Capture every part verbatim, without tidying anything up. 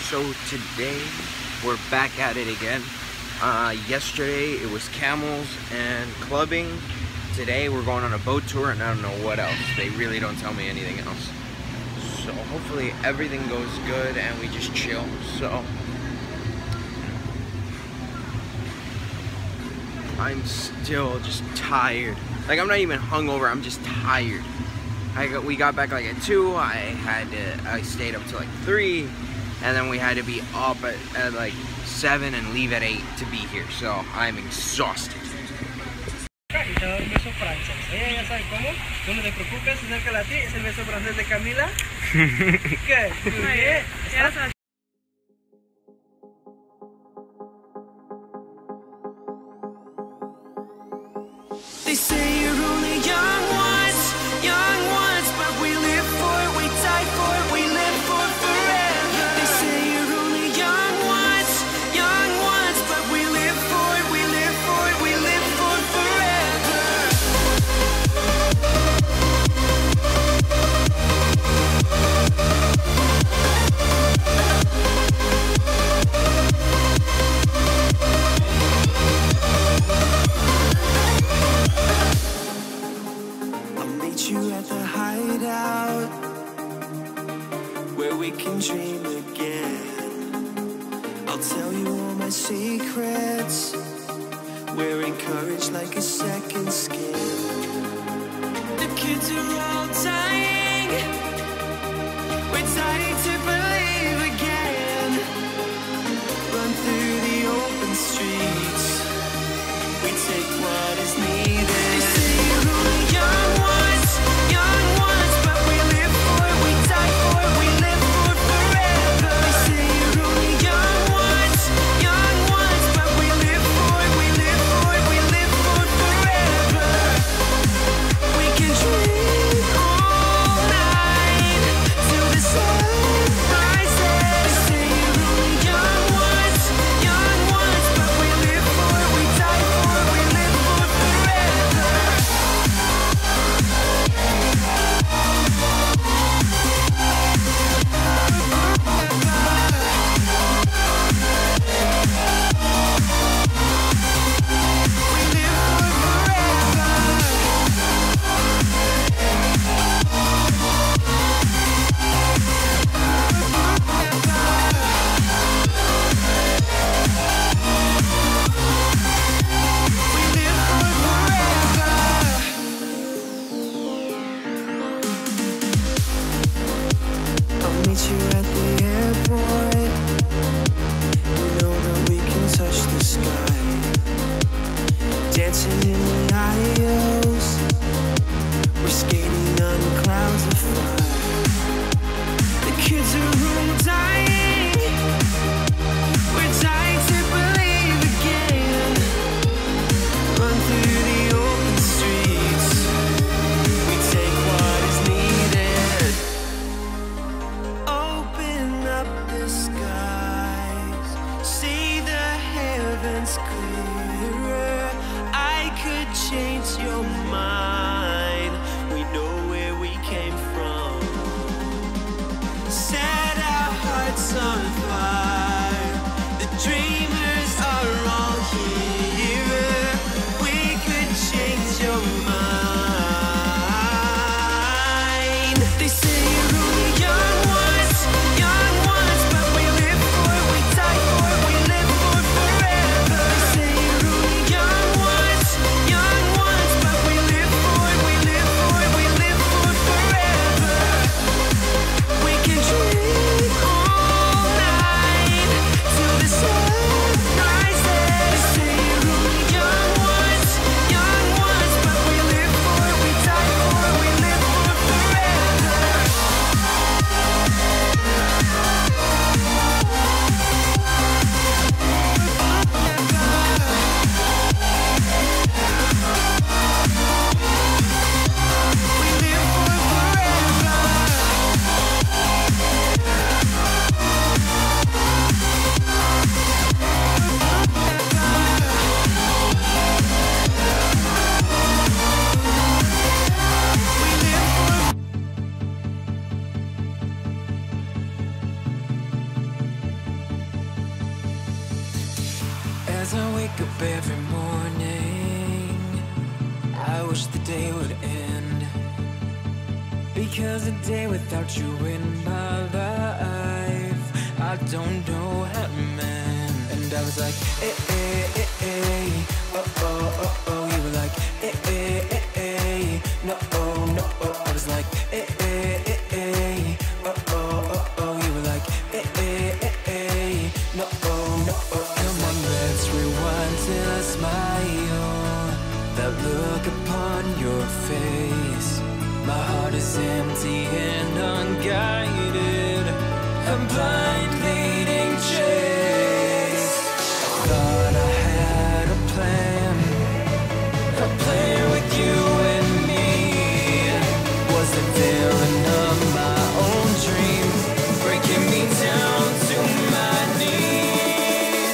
So today we're back at it again. Uh, yesterday it was camels and clubbing. Today we're going on a boat tour and I don't know what else. They really don't tell me anything else. So hopefully everything goes good and we just chill. So I'm still just tired. Like, I'm not even hungover, I'm just tired. I got, we got back like at two. I had to, I stayed up till like three, and then we had to be up at, at like seven and leave at eight to be here. So I'm exhausted. Y te doy un beso francés. Ella ya sabe cómo. Tú no te preocupes, acércala a ti. Es el beso francés de Camila. Good. Muy bien. They say you're only young once, young once, but we live for it, we die for it, we live for forever. They say you're only young once, young once, but we live for it, we live for it, we live for forever. You at the hideout, where we can dream again. I'll tell you all my secrets. We're encouraged like a second skin. The kids are all dying. We're dying to believe again. Run through the open streets. We take what is needed. They say you're only young ones. Say As I wake up every morning, I wish the day would end, because a day without you in my life, I don't know how to mend. And I was like, eh, eh, eh, eh, oh, oh, oh, oh. You were like, eh, eh, eh, eh, no, oh, no, oh. I was like, eh, eh, eh, eh, oh, oh, oh, oh. You were like, eh, eh, eh, eh, no, oh, no, oh. Come on, let's rewind till I smile. That look upon your face. My heart is empty and unguided. I'm blind leading chase. Thought I had a plan, a plan with you and me. Was the villain of my own dream, breaking me down to my knees.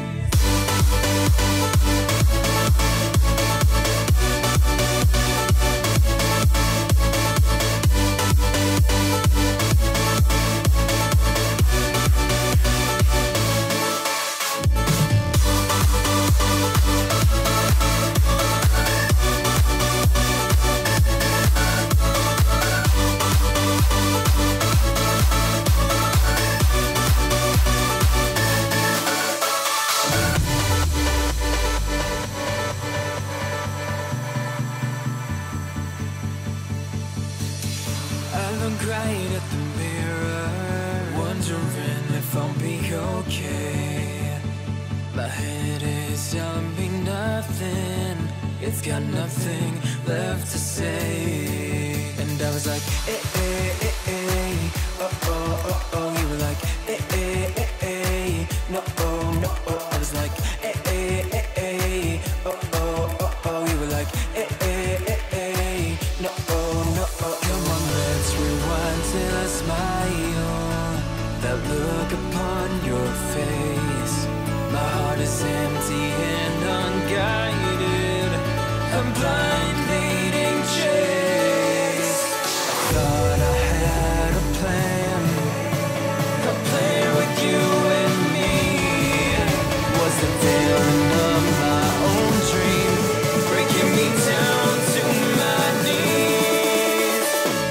I look right at the mirror, wondering if I'll be okay. My head is telling me nothing, it's got nothing left to say. And I was like, eh, eh, eh, eh, oh, oh, oh, oh. You were like, eh, eh, eh, eh, no, oh, no, oh. I was like, eh, eh, eh, eh, oh, oh, oh, oh. You were like, eh, eh, eh, eh, no, oh, no, oh. Come on, let's rewind till I smile. That look upon your face. My heart is empty and unguided. I'm blind leading chase. Thought I had a plan, a plan with you and me. Was the villain of my own dream, breaking me down to my knees.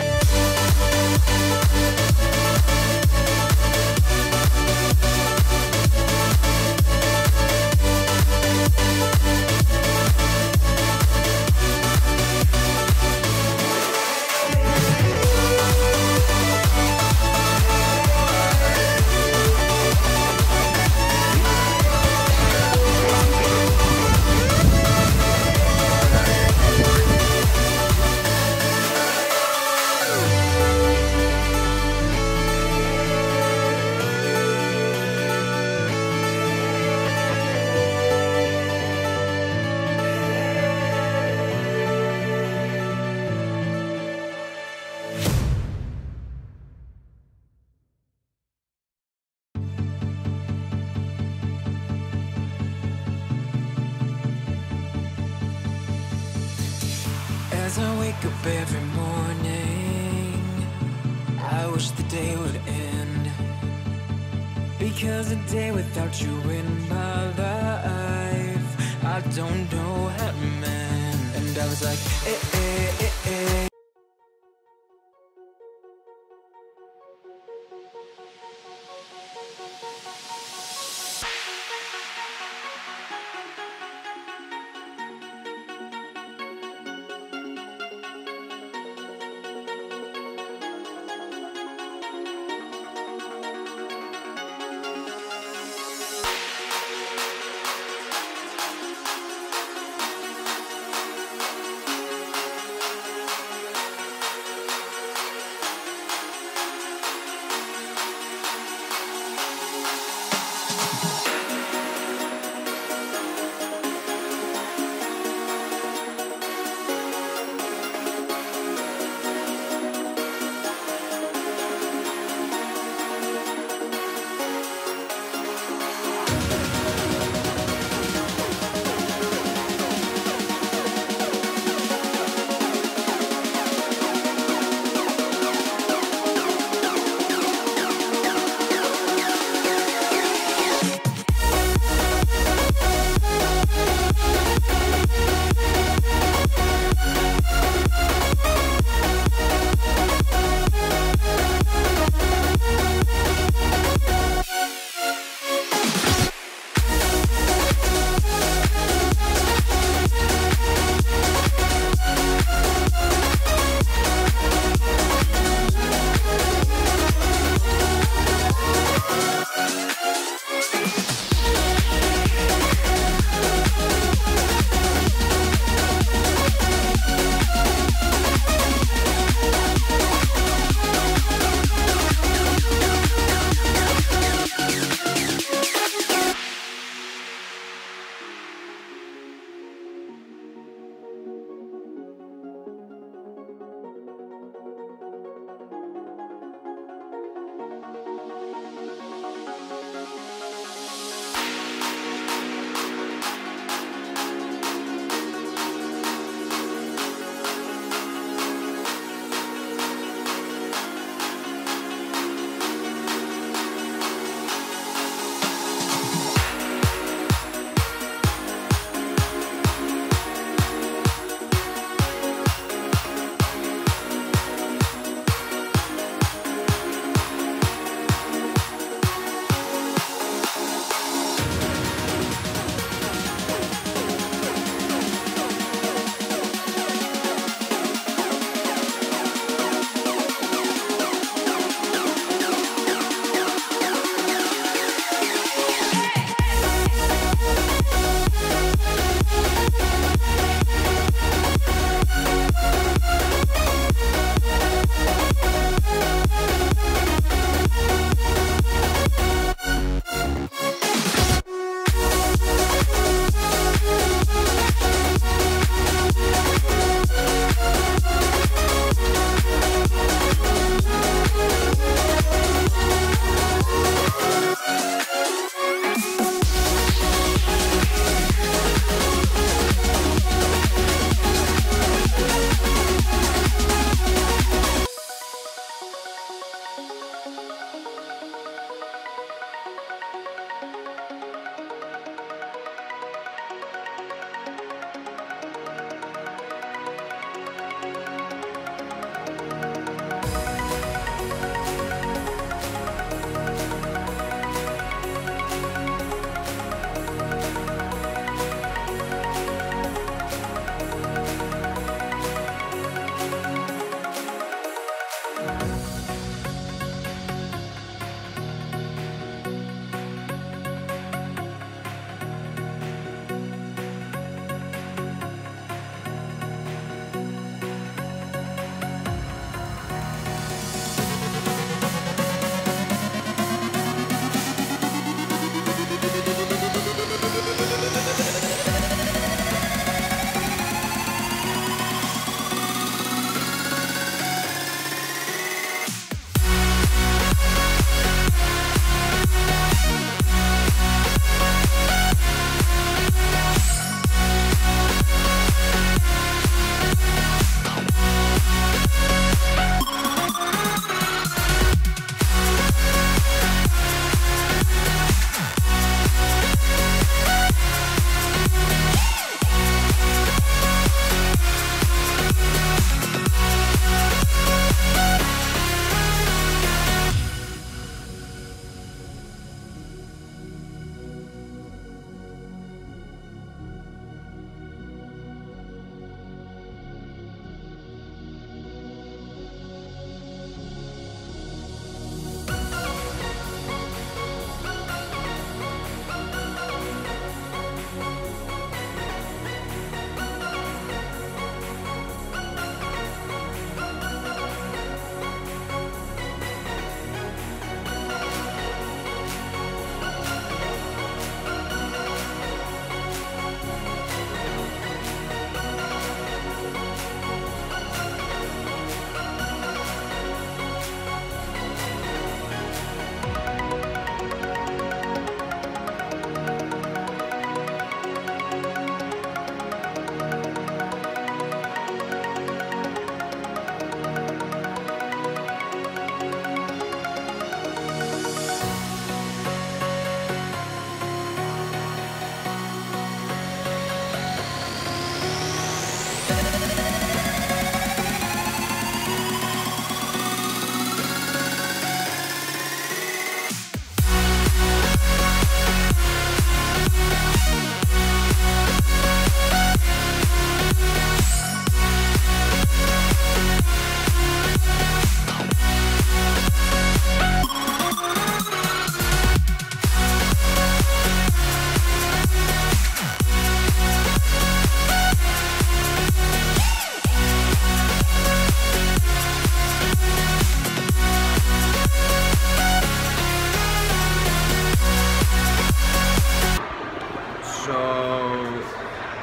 As I wake up every morning, I wish the day would end, because a day without you in my life, I don't know how to mend. And I was like, eh, eh, eh, eh.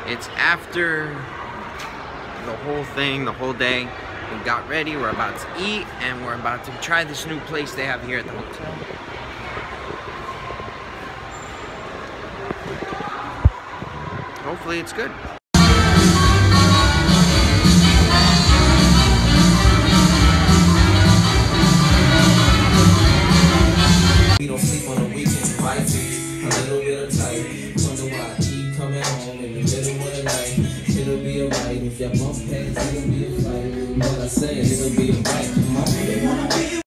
It's after the whole thing, the whole day. We got ready, we're about to eat, and we're about to try this new place they have here at the hotel. Hopefully it's good. We don't sleep on the weekends, right? A little bit of tight. Wonder why I keep coming home in the middle of the night. It'll be alright if y'all bump heads, it'll be a fight. What I say, it'll be alright. Come on.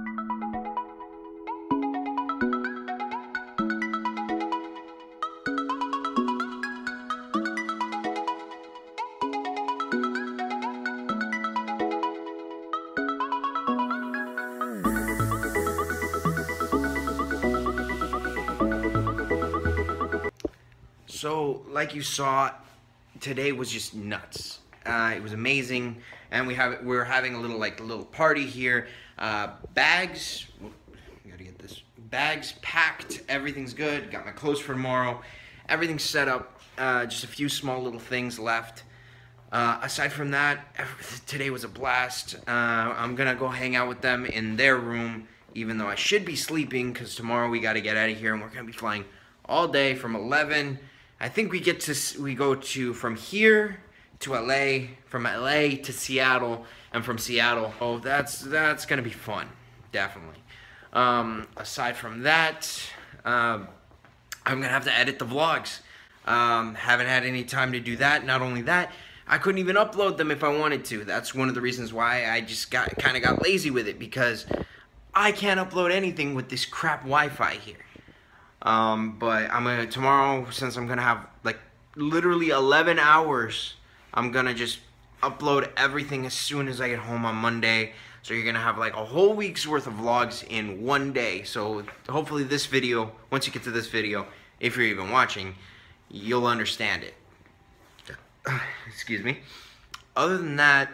So, like you saw, today was just nuts. Uh, it was amazing, and we have we're having a little like a little party here. Uh, bags, gotta get this. Bags packed. Everything's good. Got my clothes for tomorrow. Everything's set up. Uh, just a few small little things left. Uh, aside from that, today was a blast. Uh, I'm gonna go hang out with them in their room, even though I should be sleeping, because tomorrow we gotta get out of here, and we're gonna be flying all day from eleven. I think we get to, we go to, from here to L A, from L A to Seattle, and from Seattle. Oh, that's, that's gonna be fun, definitely. Um, aside from that, um, I'm gonna have to edit the vlogs. Um, haven't had any time to do that. Not only that, I couldn't even upload them if I wanted to. That's one of the reasons why I just got, kinda got lazy with it, because I can't upload anything with this crap Wi-Fi here. Um, but I'm gonna, tomorrow, since I'm gonna have like literally eleven hours, I'm gonna just upload everything as soon as I get home on Monday. So you're gonna have like a whole week's worth of vlogs in one day. So hopefully this video, once you get to this video, if you're even watching, you'll understand it. Excuse me. Other than that,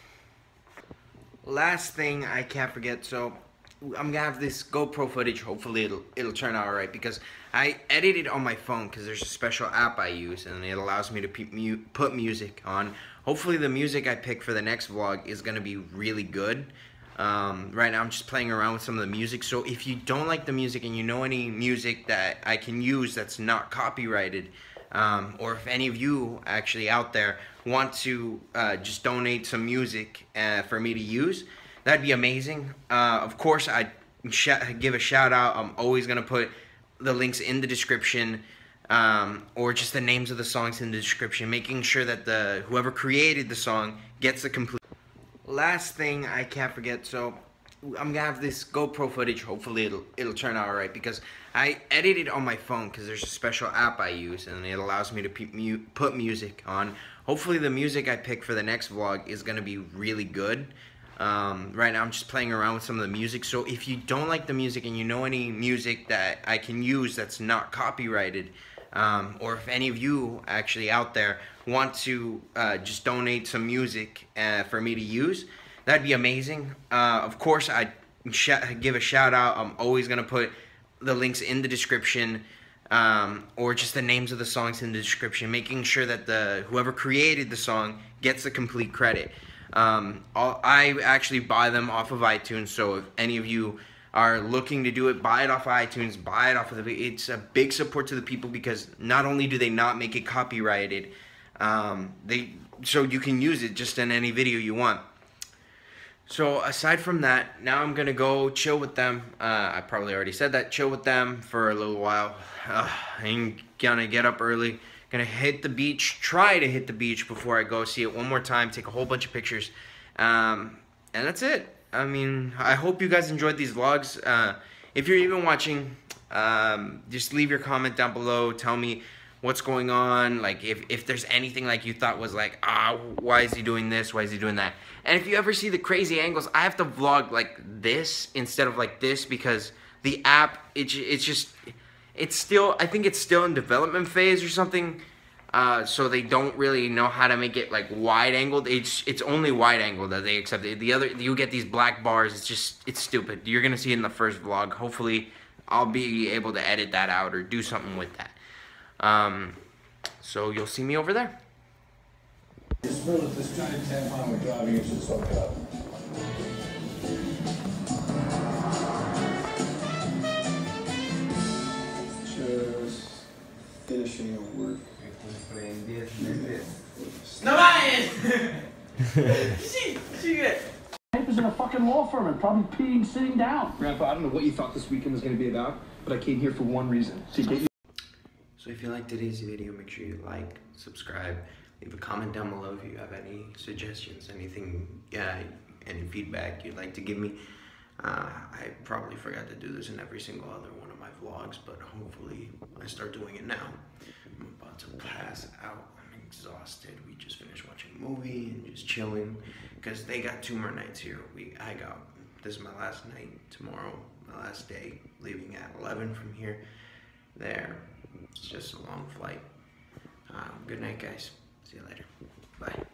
last thing I can't forget, so I'm gonna have this GoPro footage. Hopefully it'll it'll turn out alright, because I edited on my phone because there's a special app I use and it allows me to mu put music on. Hopefully the music I pick for the next vlog is gonna be really good. Um, right now I'm just playing around with some of the music, so if you don't like the music and you know any music that I can use that's not copyrighted, um, or if any of you actually out there want to uh, just donate some music uh, for me to use, that'd be amazing. Uh, of course, I'd sh give a shout out. I'm always going to put the links in the description, um, or just the names of the songs in the description, making sure that the whoever created the song gets the complete. Last thing I can't forget, so I'm going to have this GoPro footage. Hopefully it'll, it'll turn out alright, because I edited on my phone because there's a special app I use and it allows me to mu put music on. Hopefully the music I pick for the next vlog is going to be really good. Um, right now I'm just playing around with some of the music, so if you don't like the music and you know any music that I can use that's not copyrighted, um, or if any of you actually out there want to uh, just donate some music uh, for me to use, that'd be amazing. Uh, of course, I'd sh give a shout out. I'm always going to put the links in the description, um, or just the names of the songs in the description, making sure that the whoever created the song gets the complete credit. Um, I actually buy them off of iTunes, so if any of you are looking to do it, buy it off of iTunes, buy it off of the, it's a big support to the people, because not only do they not make it copyrighted, um, they, so you can use it just in any video you want. So aside from that, now I'm gonna go chill with them. uh, I probably already said that, chill with them for a little while. uh, I'm gonna get up early, gonna hit the beach, try to hit the beach before I go see it one more time, take a whole bunch of pictures, um, and that's it. I mean, I hope you guys enjoyed these vlogs. Uh, if you're even watching, um, just leave your comment down below, tell me what's going on, like if, if there's anything like you thought was like, ah, why is he doing this, why is he doing that, and if you ever see the crazy angles, I have to vlog like this instead of like this, because the app, it, it's just, it's still, I think it's still in development phase or something, uh, so they don't really know how to make it like wide angled. It's it's only wide angled that they accept it. The other, you get these black bars, it's just, it's stupid. You're gonna see it in the first vlog. Hopefully I'll be able to edit that out or do something with that. Um, So you'll see me over there. You spill that this giant tampon we're driving, you should soak it up. Just finishing a work. No mames! Sí, sigue. Papers in a fucking law firm and probably peeing sitting down. Grandpa, I don't know what you thought this weekend was going to be about, but I came here for one reason, to get you. So if you like today's video, make sure you like, subscribe, leave a comment down below if you have any suggestions, anything, yeah, any feedback you'd like to give me. Uh, I probably forgot to do this in every single other one of my vlogs, but hopefully I start doing it now. I'm about to pass out. I'm exhausted. We just finished watching a movie and just chilling because they got two more nights here. We, I got, this is my last night. Tomorrow, my last day, leaving at eleven from here. There. It's just a long flight. Uh, good night, guys. See you later. Bye.